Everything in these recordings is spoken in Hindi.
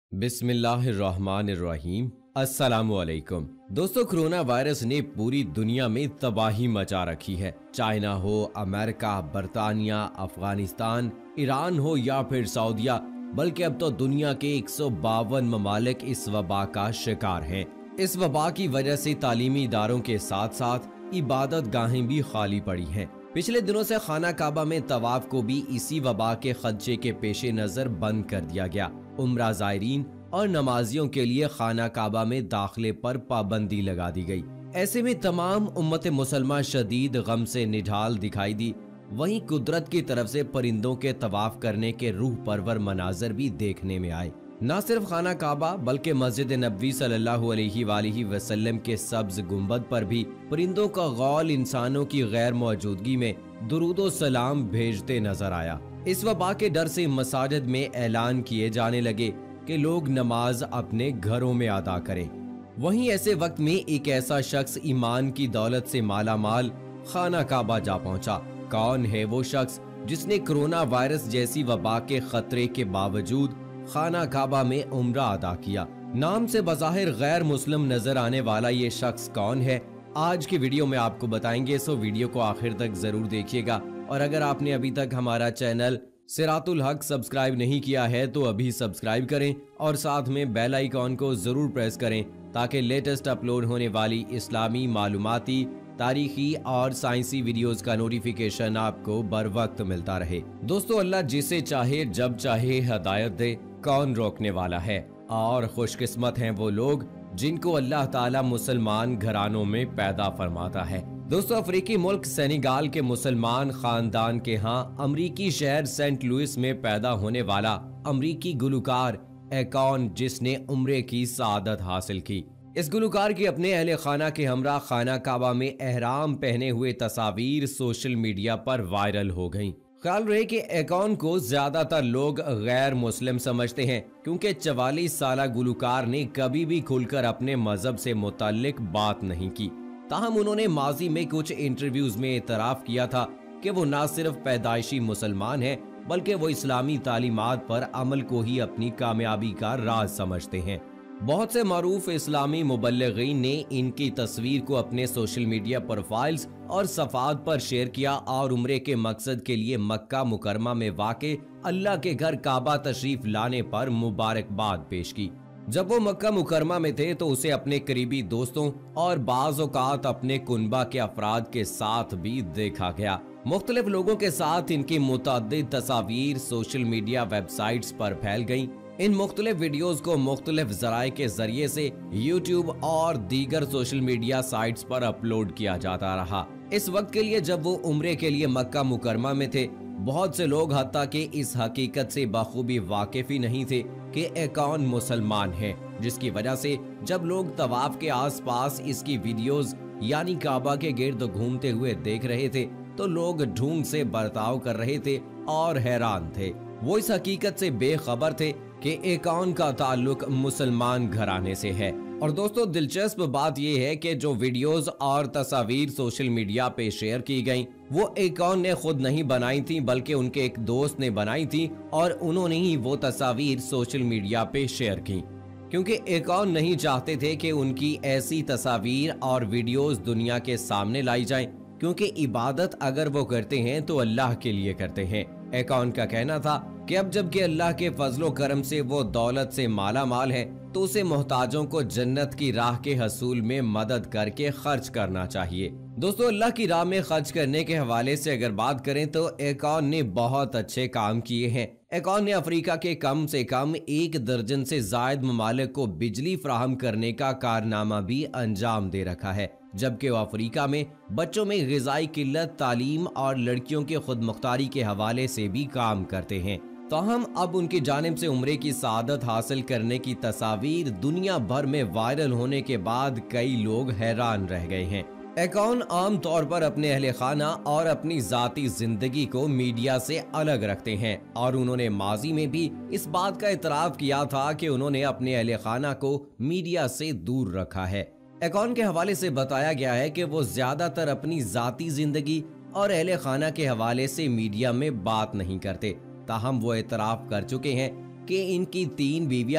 बिस्मिल्लाहिर्रहमानिर्रहीम। अस्सलामुअलैकुम। दोस्तों, कोरोना वायरस ने पूरी दुनिया में तबाही मचा रखी है। चाइना हो, अमेरिका, बरतानिया, अफगानिस्तान, ईरान हो या फिर सऊदीया, बल्कि अब तो दुनिया के 152 ममालिक इस वबा का शिकार हैं। इस वबा की वजह से तालीमी इदारों के साथ साथ इबादत गाहें भी खाली पड़ी हैं। पिछले दिनों से खाना काबा में तवाफ को भी इसी वबा के खदशे के पेशे नजर बंद कर दिया गया। उम्रा ज़ायरीन और नमाजियों के लिए खाना काबा में दाखिले पर पाबंदी लगा दी गई। ऐसे में तमाम उम्मत मुसलमान शदीद गम से निढाल दिखाई दी। वहीं कुदरत की तरफ से परिंदों के तवाफ करने के रूह परवर मनाजर भी देखने में आए। न सिर्फ खाना काबा बल्कि मस्जिद नबवी सल्लल्लाहु अलैहि वसल्लम के सब्ज गुंबद पर भी परिंदों का गौल इंसानों की गैर मौजूदगी में दुरूदो सलाम भेजते नजर आया। इस वबा के डर से मसाजिद में ऐलान किए जाने लगे कि लोग नमाज अपने घरों में अदा करें। वहीं ऐसे वक्त में एक ऐसा शख्स ईमान की दौलत से माला माल खाना काबा जा पहुंचा। कौन है वो शख्स जिसने कोरोना वायरस जैसी वबा के खतरे के बावजूद खाना काबा में उम्रा अदा किया? नाम से बज़ाहिर गैर मुस्लिम नजर आने वाला ये शख्स कौन है, आज की वीडियो में आपको बताएंगे। सो वीडियो को आखिर तक जरूर देखिएगा। और अगर आपने अभी तक हमारा चैनल सिरातुल हक सब्सक्राइब नहीं किया है तो अभी सब्सक्राइब करें और साथ में बेल आइकॉन को जरूर प्रेस करें ताकि लेटेस्ट अपलोड होने वाली इस्लामी, मालूमाती, तारीखी और साइंसी वीडियोस का नोटिफिकेशन आपको बर वक्त मिलता रहे। दोस्तों, अल्लाह जिसे चाहे जब चाहे हिदायत दे, कौन रोकने वाला है। और खुशकिस्मत हैं वो लोग जिनको अल्लाह ताला मुसलमान घरानों में पैदा फरमाता है। दोस्तों, अफ्रीकी मुल्क सेनेगाल के मुसलमान खानदान के यहाँ अमरीकी शहर सेंट लुइस में पैदा होने वाला अमरीकी गुलकार एकॉन, जिसने उम्रे की सआदत हासिल की। इस गुलकार की अपने अहले खाना के हमरा खाना काबा में एहराम पहने हुए तस्वीर सोशल मीडिया पर वायरल हो गईं। ख्याल रहे कि एकॉन को ज्यादातर लोग गैर मुस्लिम समझते हैं क्योंकि 44 साला गुलकार ने कभी भी खुलकर अपने मजहब से मुताल्लिक बात नहीं की। ताहम उन्होंने माजी में कुछ इंटरव्यूज में एतराफ किया था कि वो न सिर्फ पैदाइशी मुसलमान हैं बल्कि वो इस्लामी तालीमात पर अमल को ही अपनी कामयाबी का राज समझते हैं। बहुत से मारूफ इस्लामी मुबल्लिगीन ने इनकी तस्वीर को अपने सोशल मीडिया प्रोफाइल्स और सफात पर शेयर किया और उम्रे के मकसद के लिए मक्का मुकरमा में वाक़े अल्लाह के घर काबा तशरीफ लाने पर मुबारकबाद पेश की। जब वो मक्का मुकरमा में थे तो उसे अपने करीबी दोस्तों और बाज़ औक़ात अपने कुनबा के अफराद के साथ भी देखा गया। मुख्तलिफ लोगों के साथ इनकी मुतअद्दिद तस्वीर सोशल मीडिया वेबसाइट्स पर फैल गईं। इन मुख्तलिफ वीडियोस को मुख्तलिफ जराए के जरिए से यूट्यूब और दीगर सोशल मीडिया साइट्स पर अपलोड किया जाता रहा। इस वक्त के लिए जब वो उम्रे के लिए मक्का मुकरमा में थे, बहुत से लोग हत्ता के इस हकीकत से बखूबी वाकिफ ही नहीं थे कि एकॉन मुसलमान है, जिसकी वजह से जब लोग तवाफ के आसपास इसकी वीडियोस यानी काबा के गिर्द घूमते हुए देख रहे थे तो लोग ढूंढ से बर्ताव कर रहे थे और हैरान थे। वो इस हकीकत से बेखबर थे कि एकॉन का ताल्लुक मुसलमान घराने से है। और दोस्तों, दिलचस्प बात यह है कि जो वीडियोस और तस्वीर सोशल मीडिया पे शेयर की गईं, वो एकॉन ने खुद नहीं बनाई थी बल्कि उनके एक दोस्त ने बनाई थी और उन्होंने ही वो तस्वीर सोशल मीडिया पे शेयर की क्योंकि एकॉन नहीं चाहते थे कि उनकी ऐसी तस्वीर और वीडियोस दुनिया के सामने लाई जाएं, क्योंकि इबादत अगर वो करते हैं तो अल्लाह के लिए करते हैं। एकॉन का कहना था कि अब जबकि अल्लाह के फजलो करम से वो दौलत से माला माल है तो उसे मोहताजों को जन्नत की राह के हसूल में मदद करके खर्च करना चाहिए। दोस्तों, अल्लाह की राह में खर्च करने के हवाले से अगर बात करें तो एकॉन ने बहुत अच्छे काम किए हैं। एकॉन ने अफ्रीका के कम से कम 1 दर्जन से जायद ममालिक को बिजली फराहम करने का कारनामा भी अंजाम दे रखा है, जबकि वो अफ्रीका में बच्चों में ग़िज़ाई किल्लत, तालीम और लड़कियों की खुद मुख्तारी के हवाले से भी काम करते हैं। तो हम अब उनकी जानिब से उम्रे की सआदत हासिल करने की तस्वीर दुनिया भर में वायरल होने के बाद कई लोग हैरान रह गए हैं। एकॉन आम तौर पर अपने अहले खाना और अपनी जाती जिंदगी को मीडिया से अलग रखते हैं और उन्होंने माजी में भी इस बात का इतराफ किया था कि उन्होंने अपने अहले खाना को मीडिया से दूर रखा है। एकॉन के हवाले से बताया गया है कि वो ज्यादातर अपनी जाती जिंदगी और अहले खाना के हवाले से मीडिया में बात नहीं करते। ताहम वो एतराफ कर चुके हैं कि इनकी 3 बीवियां हैं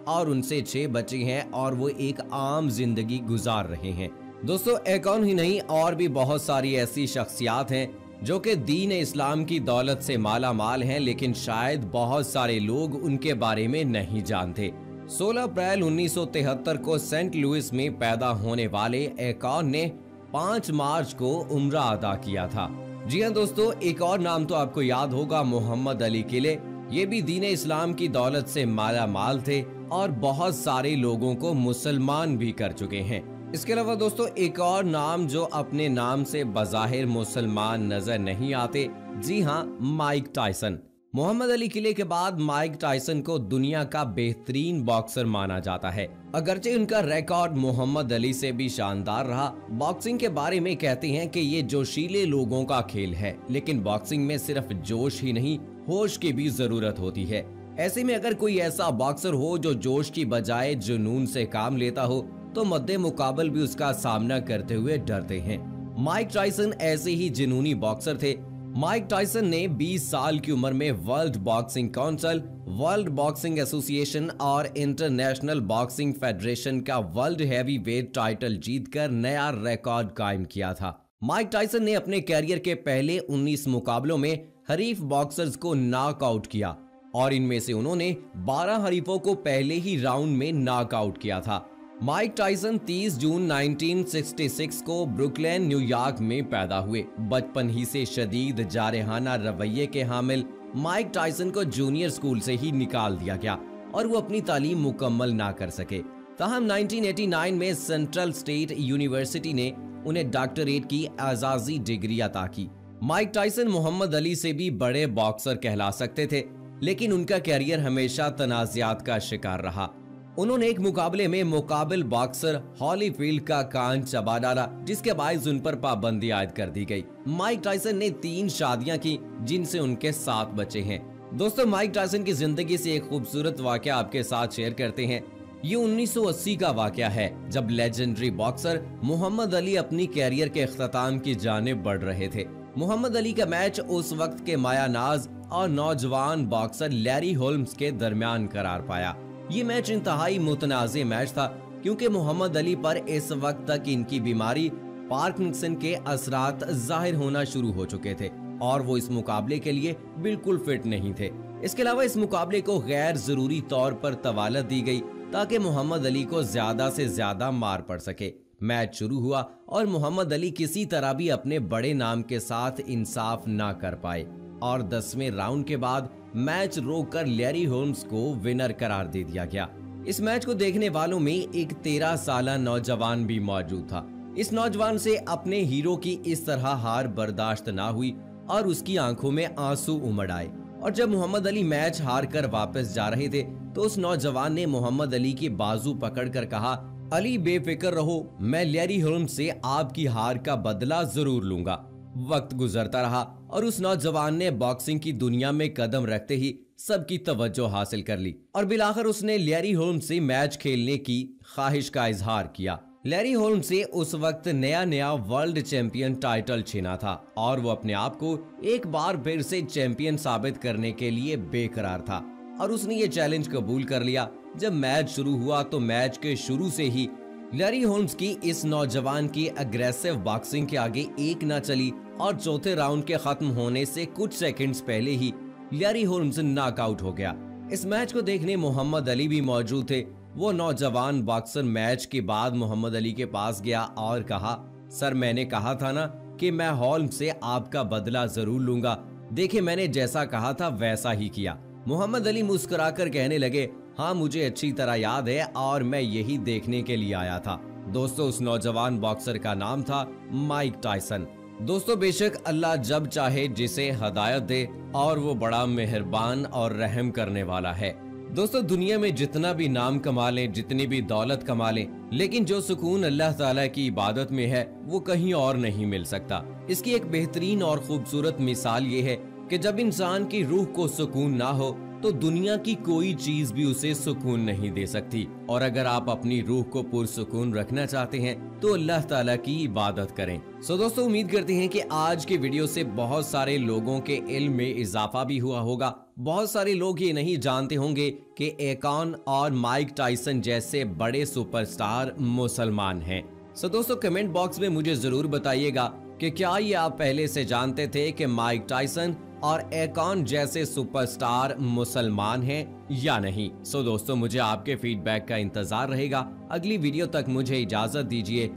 और उनसे 6 बच्चे हैं और वो एक आम जिंदगी गुजार रहे हैं। दोस्तों एकॉन ही नहीं और भी बहुत सारी ऐसी शख्सियात हैं जो कि दीन इस्लाम की दौलत से माला माल हैं, लेकिन शायद बहुत सारे लोग उनके बारे में नहीं जानते। 16 अप्रैल 1973 को सेंट लुइस में पैदा होने वाले एकॉन ने 5 मार्च को उम्रा अदा किया था। जी हाँ दोस्तों, एक और नाम तो आपको याद होगा, मोहम्मद अली किले। ये भी दीन इस्लाम की दौलत से माला माल थे और बहुत सारे लोगों को मुसलमान भी कर चुके हैं। इसके अलावा दोस्तों एक और नाम जो अपने नाम से बज़ाहिर मुसलमान नजर नहीं आते, जी हाँ, माइक टायसन। मोहम्मद अली किले के बाद माइक टायसन को दुनिया का बेहतरीन बॉक्सर माना जाता है। अगरचे उनका रिकॉर्ड मोहम्मद अली से भी शानदार रहा। बॉक्सिंग के बारे में कहते हैं कि ये जोशीले लोगों का खेल है, लेकिन बॉक्सिंग में सिर्फ जोश ही नहीं, होश की भी जरूरत होती है। ऐसे में अगर कोई ऐसा बॉक्सर हो जो जोश की बजाय जुनून से काम लेता हो, तो मद्दे मुकाबल भी उसका सामना करते हुए डरते हैं। माइक टायसन ऐसे ही जुनूनी बॉक्सर थे। माइक टायसन ने 20 साल की उम्र में World Boxing Council, World Boxing Association और इंटरनेशनल बॉक्सिंग फेडरेशन का वर्ल्ड हैवी वेट टाइटल जीतकर नया रिकॉर्ड कायम किया था। माइक टायसन ने अपने कैरियर के पहले 19 मुकाबलों में हरीफ बॉक्सर्स को नॉकआउट किया और इनमें से उन्होंने 12 हरीफों को पहले ही राउंड में नॉकआउट किया था। माइक टायसन 30 जून 1966 को ब्रुकलिन, न्यूयॉर्क में पैदा हुए। बचपन ही से शदीद जारहाना रवैये के हामिल माइक टायसन को जूनियर स्कूल से ही निकाल दिया गया और वो अपनी तालीम मुकम्मल ना कर सके। ताहम 1989 में सेंट्रल स्टेट यूनिवर्सिटी ने उन्हें डॉक्टरेट की एजाजी डिग्री अता की। माइक टायसन मोहम्मद अली से भी बड़े बॉक्सर कहला सकते थे, लेकिन उनका कैरियर हमेशा तनाज़ात का शिकार रहा। उन्होंने एक मुकाबले में मुकाबिल बॉक्सर हॉलीफील्ड का कान चबा डाला, जिसके बायस उन पर पाबंदी आयद कर दी गई। माइक टायसन ने 3 शादियां की, जिनसे उनके 7 बच्चे हैं। दोस्तों माइक टायसन की जिंदगी से एक खूबसूरत वाकया आपके साथ शेयर करते हैं। ये 1980 का वाकया है, जब लेजेंडरी बॉक्सर मोहम्मद अली अपनी कैरियर के इख्तिताम की जानिब बढ़ रहे थे। मोहम्मद अली का मैच उस वक्त के मायानाज और नौजवान बॉक्सर लैरी होल्म्स के दरमियान करार पाया। ये मैच इंतहाई मुतनाज़े मैच था, क्योंकि मोहम्मद अली पर इस वक्त तक इनकी बीमारी पार्किंसन के असरात जाहिर होना शुरू हो चुके थे और वो इस मुकाबले के लिए बिल्कुल फिट नहीं थे। इसके अलावा इस मुकाबले को गैर जरूरी तौर पर तवालत दी गई ताकि मोहम्मद अली को ज्यादा से ज्यादा मार पड़ सके। मैच शुरू हुआ और मोहम्मद अली किसी तरह भी अपने बड़े नाम के साथ इंसाफ ना कर पाए और 10वें राउंड के बाद मैच रोककर लैरी होल्म्स को विनर करार दे दिया गया। इस मैच को देखने वालों में एक 13 साला नौजवान भी मौजूद था। इस नौजवान से अपने हीरो की इस तरह हार बर्दाश्त ना हुई और उसकी आंखों में आंसू उमड़ आए। और जब मोहम्मद अली मैच हार कर वापस जा रहे थे, तो उस नौजवान ने मोहम्मद अली की बाजू पकड़कर कहा, अली बेफिक्र रहो, मैं लैरी होल्म्स से आपकी हार का बदला जरूर लूंगा। वक्त गुजरता रहा और उस नौजवान ने बॉक्सिंग की दुनिया में कदम रखते ही सबकी तवज्जो हासिल कर ली और बिलाखिर उसने लैरी होल्म्स से मैच खेलने की ख्वाहिश का इजहार किया। लैरी होल्म्स से उस वक्त नया वर्ल्ड चैंपियन टाइटल छीना था और वो अपने आप को एक बार फिर से चैंपियन साबित करने के लिए बेकरार था और उसने ये चैलेंज कबूल कर लिया। जब मैच शुरू हुआ तो मैच के शुरू से ही लैरी होल्म्स की इस नौजवान की अग्रेसिव बॉक्सिंग के आगे एक ना चली और चौथे राउंड के खत्म होने से कुछ सेकंड्स पहले ही लैरी होल्म्स नॉकआउट हो गया। इस मैच को देखने मोहम्मद अली भी मौजूद थे। वो नौजवान बॉक्सर मैच के बाद मोहम्मद अली के पास गया और कहा, सर मैंने कहा था ना कि मैं होल्म्स से आपका बदला जरूर लूंगा। देखिए मैंने जैसा कहा था वैसा ही किया। मोहम्मद अली मुस्कुराकर कहने लगे, हाँ मुझे अच्छी तरह याद है और मैं यही देखने के लिए आया था। दोस्तों उस नौजवान बॉक्सर का नाम था माइक टायसन। दोस्तों बेशक अल्लाह जब चाहे जिसे हिदायत दे और वो बड़ा मेहरबान और रहम करने वाला है। दोस्तों दुनिया में जितना भी नाम कमा लें, जितनी भी दौलत कमा लें, लेकिन जो सुकून अल्लाह ताला की इबादत में है वो कहीं और नहीं मिल सकता। इसकी एक बेहतरीन और खूबसूरत मिसाल ये है कि जब इंसान की रूह को सुकून ना हो तो दुनिया की कोई चीज भी उसे सुकून नहीं दे सकती। और अगर आप अपनी रूह को पुरसुकून रखना चाहते हैं तो अल्लाह ताला की इबादत करें। सो दोस्तों उम्मीद करते हैं कि आज के वीडियो से बहुत सारे लोगों के इल्म में इजाफा भी हुआ होगा, बहुत सारे लोग ये नहीं जानते होंगे कि एकॉन और माइक टाइसन जैसे बड़े सुपरस्टार मुसलमान हैं। सो दोस्तों, कमेंट बॉक्स में मुझे जरूर बताइएगा कि क्या ये आप पहले से जानते थे कि माइक टाइसन और एकॉन जैसे सुपरस्टार मुसलमान हैं या नहीं। सो दोस्तों, मुझे आपके फीडबैक का इंतजार रहेगा। अगली वीडियो तक मुझे इजाजत दीजिए।